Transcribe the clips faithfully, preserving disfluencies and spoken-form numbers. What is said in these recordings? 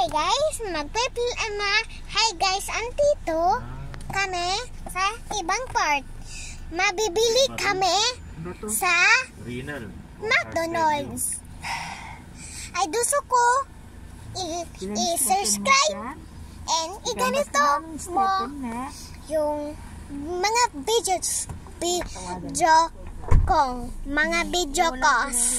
guys, magpe-play na. Hi guys, andito kami sa ibang part. Mabibili kami sa McDonald's. Ay gusto ko i-subscribe and i-ganito mo yung mga videos video kong mga video ko.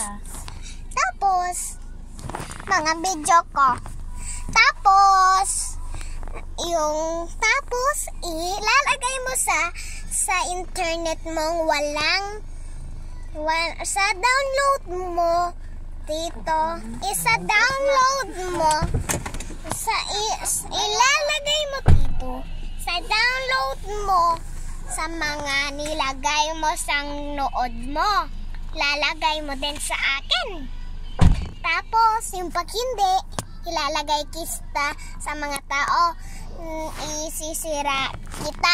Tapos mga video ko. Tapos yung tapos ilalagay mo sa sa internet mong walang wal, sa download mo dito. Isa download mo sa i, ilalagay mo dito sa download mo sa mga nilagay mo sang nood mo. Lalagay mo din sa akin. Tapos yung pag hindi ilalagay kita sa mga tao, isisira kita.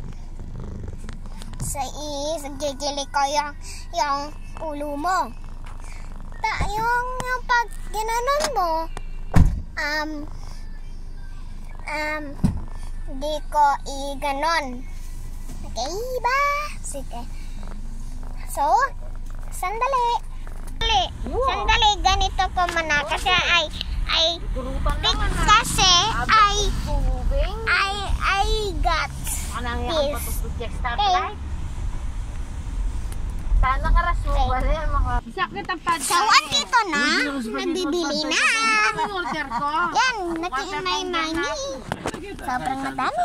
Sa isigigili ko yung, yung ulo mo. Ta, yung, yung pag ginanon mo, um, um, di ko i-ganon. Okay ba? Sige. So, sandali. Sandali. Sandali, ganito ko mana kasi ay ay kasi ay ay I got this. Okay. Sana ka raso bale mga sakit ang pad. So, dito na, nagbibili na. Order ko. Yan, nakiimay money. Sobrang madami.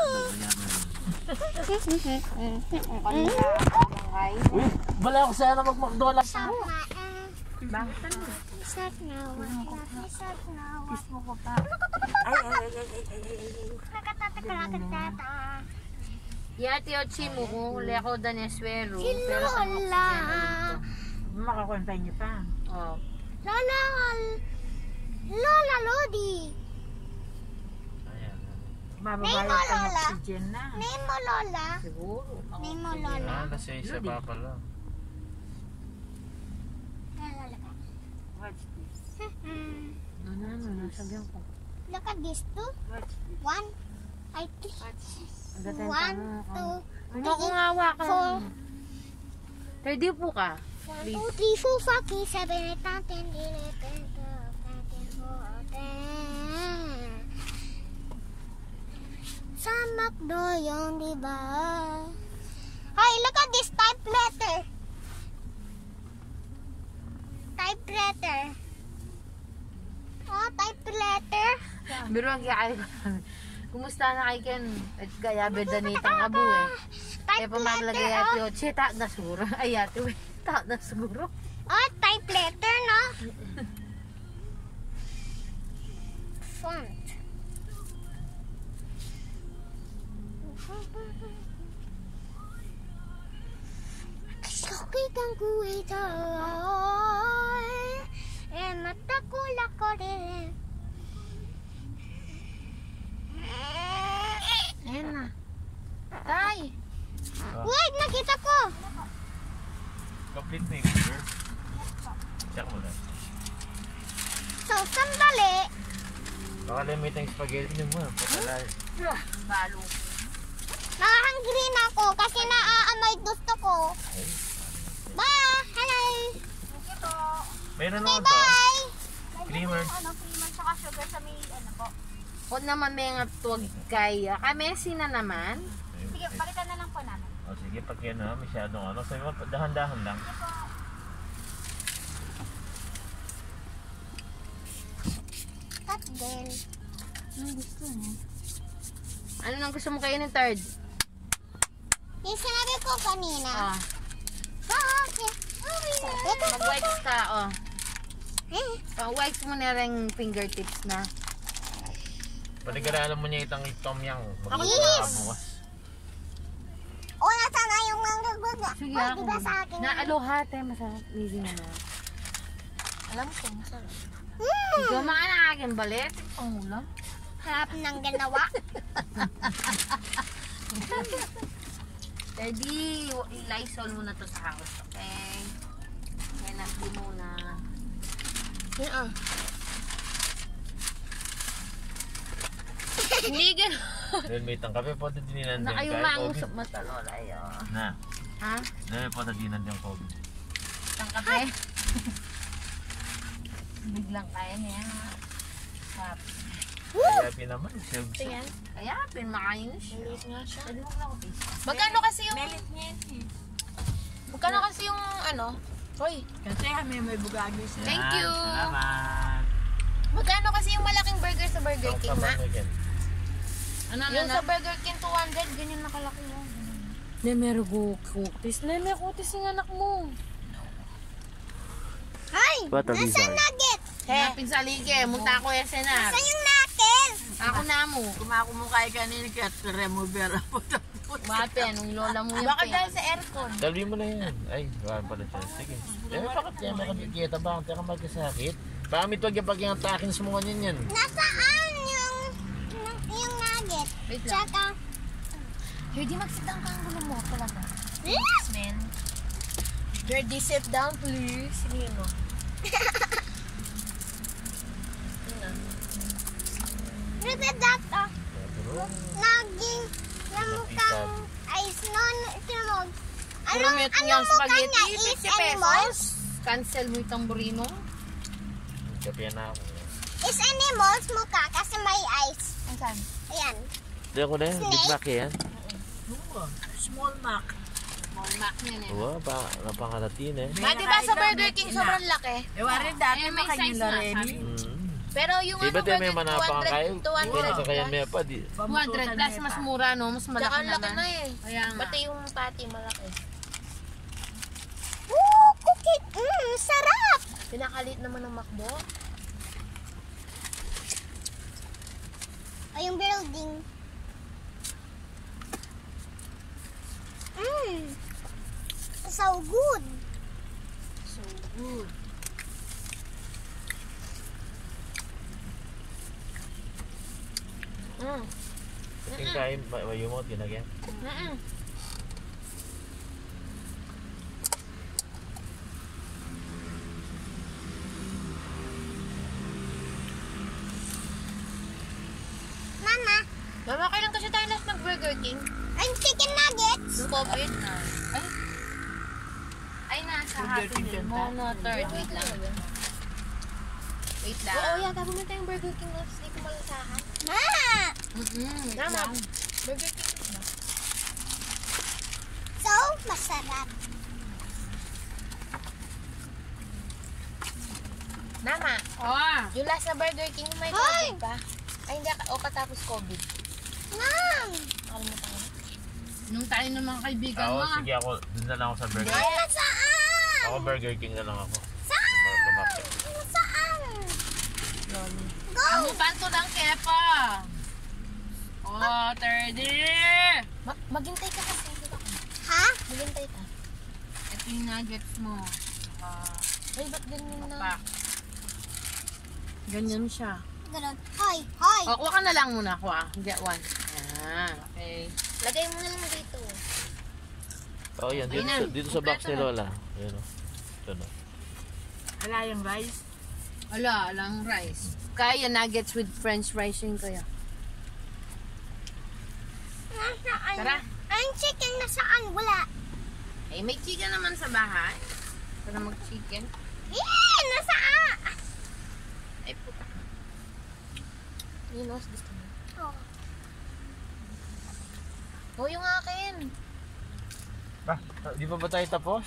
Uy, bala ako sana mag-McDonald's. Bakit ano? Start now. Start now. Kiss mo ko pa. Ay, ay, ay, ay, ay, ay. Nakatatakalagatata. Ya, tiyochi mo ko. Uli ako daneswero. Si Lola. Makakontay niyo pa. Oh. Lola. Lola Lodi. Mababayad Name mo, ka ng Lola. oxygen na. Name mo Lola. Siguro. Name mo Lola. Ah, nasa isa pa pala. Watch this. Ano, ano, nasabihan ko. Look at this two. Watch this. One. I think. Watch this. Ang gatay One, ka two, Ano kung awa ka? four. Ready po ka? One, two, three, four, five, six, seven, eight, nine, ten, eleven, twelve, thirteen, fourteen. Sa McDo yung diba? Hey, look at this typewriter. Typewriter. Oh, typewriter. Pero ang kaya kumusta na kay Ken? At kaya bedanitang abu eh. Kaya pamaglagay Typewriter, at oh. yung che, taat na siguro. Ay, ate, wait, taat na siguro. Oh, typewriter, no? Font. Sakit ang kuwita eh matakula ko rin. Ayan na. Tay! Wait, nakita ko. Complete na yung order. Check mo na. So, sandali. Baka limit ang spaghetti nyo mo. Patalay. Balo. Nakahangry na ako kasi naaamoy gusto ko. Bye! Hello! Meron Okay, naman to. bye! Creamer. Ano, creamer tsaka sugar sa may ano po. Huwag naman may nga tuwag kaya. Kamesi na naman. Sige, palitan na lang po namin. O sige, pag yan na, masyadong ano. Sabi mo, dahan-dahan lang. Cut girl. Ano gusto mo? Ano nang gusto mo kainin third? Yung sinabi ko kanina. Oh. Okay. Mag-wipes ka, oh. Eh, Pag-wipes mo na rin fingertips na. Panigaralan mo niya itang tom yang. Magkakita Yes! ka bukas. o, nasa na yung mga guga. Sige, Ay, ako. diba sa akin? Na aloha, te. Masarap. Easy na na. Alam ko, masarap. Hmm, Ikaw mga na aking balit. Ang ulam. harap ng ganawa. Ready, i-lysol muna to sa house, okay? Kaya nagdi muna. Yan ah. Hindi gano'n. Dahil may tang kape po dinan din. Na kayo Kahit mangusap COVID. mata lola yo. Na. Ha? Dahil po dinan din COVID. Tang kape. Biglang kaya niya. Sarap. Kaya pinaman. Siyempre. Tingnan. Kaya pinmakainis siya. Maliit nga siya. Pwede mo na ako taste. Magkano kasi yung... Melit niya yun eh. Magkano kasi yung ano? Hoy, Kasi may may bugagi siya. Thank you. Salamat. magkano kasi yung malaking burger sa Burger Ang King, ma? kapan again. Ano na Yung na? sa Burger King two hundred, ganyan nakalaki mo. Ne, meron ko kutis. Ne, may kutis yung anak mo. Ay, What a nasa bizarre. nugget? Hanapin sa lige. Munta ko yung senar. Saan yung nugget? Ako na mo. Kumakumukay kanina kaya remover ako. Mape, anong lola mo yan? Baka pe? dahil sa aircon. Dalwi mo na yan. Ay, wala pala siya. Sige. Eh, bakit yan? Nakikita ba? Teka magkasakit. Pamit wag yung pag yung takin sa mga yan yan. Nasaan yung, yung, yung nugget? Wait lang. Tsaka, Here, di magsitang ka ang gulo mo talaga. eh? Man. Jordi, sit down please. Sige mo. Repeat that, ah. Naging namukang ice non tinamog. Puro Anong, met anong yung mukha spaghetti, niya? Is fifty animals? Cancel mo itong burino. Kapiyan na ako. Is animals mukha kasi may ice. Asan? Ayan. Hindi ako na yan. Big Mac yan. Small Mac. Small mac yan eh. Oo, pa, napangalatin eh. Ma, di ba sa Burger King sobrang laki? Eh, wari dati Eh, may size makanyula na, rin. sabi. Mm. Pero yung Di ba ano, tayo may Burger manapang kayo? two hundred, two Kaya hundred. kaya may pa. Di. two hundred plus mas mura no? Mas Tsaka malaki ang laki naman. na eh. Kaya nga. Pati yung patty malaki. Woo! Cookie! Mmm, sarap! Pinakalit naman ng McDo. O yung building. Mmm. So good. So good. Mm. Yung kain, mayo mo, tinagyan. Mm-mm. Mama, Mama, kailan kasi tayo last nag-Burger King? ang chicken nuggets. Nung COVID? Ay. Ay, nasa Burger Happy King Meal. yun, Mono third. Wait lang. Wait lang. Oo, yata pumunta yung Burger King last. Hindi ko malasahan. Ma! Mm-mm, wait Tama. lang. Burger King. So, masarap. Mama, Oh. yung last na Burger King may Hoy! COVID pa? Ay, hindi. O katapos COVID. Ma'am! Nakalimutan ko. Nung tayo ng mga kaibigan Ako, mo. ah. sige ako. Doon na lang ako sa Burger. Ay, nasaan? Ako Burger King na lang ako. Saan? Lumapit. Nasaan? Go! Amutan ko lang kepa. Oh, thirty. Ma- maghintay ka kasi. Hindi ka. Ha? Maghintay ka. Ito yung nuggets mo. Ah, Ay, ba't ganyan na? pack. Ganyan siya. Ganun. Hoy, hoy. O, kuha ka na lang muna. Kuha. Get one. Ah, okay. Lagay mo na lang dito. Oh, yan. Dito, Ayun na. sa, dito sa box ni Lola. Ayun o. Ito na. Wala yung rice. Wala, lang rice. Kaya nuggets with french fries yun kaya. Nasaan? Tara. Ang chicken nasaan? Wala. Eh, may chicken naman sa bahay. Para mag-chicken. Eh, nasaan? Ay, puta. Yun, os gusto mo. Oh. Oh, yung akin. Ba, di pa ba tayo tapos?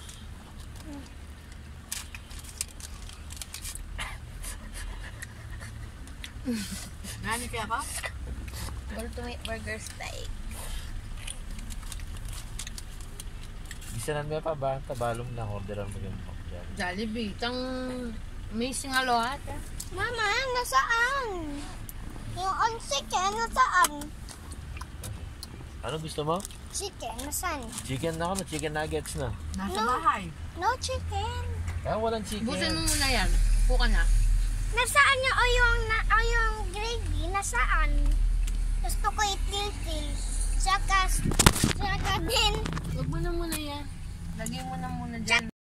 Nani kaya ka? Ultimate burger steak. Gisanan mo pa ba? Tabalong na. Orderan mo yung yan. Jollibee. Tang amazing alohat. Eh. Mama, nasaan? Yung on chicken, nasaan? Ano gusto mo? Chicken, nasaan? Chicken na ako na. Chicken nuggets na. Nasa No. bahay. No chicken. Ah, walang chicken. Busin mo muna yan. Kuha na. Nasaan yung o yung, na, o yung gravy? Nasaan? Gusto ko itil-til. Saka, saka din. Huwag mo na muna yan. Lagay mo na muna dyan.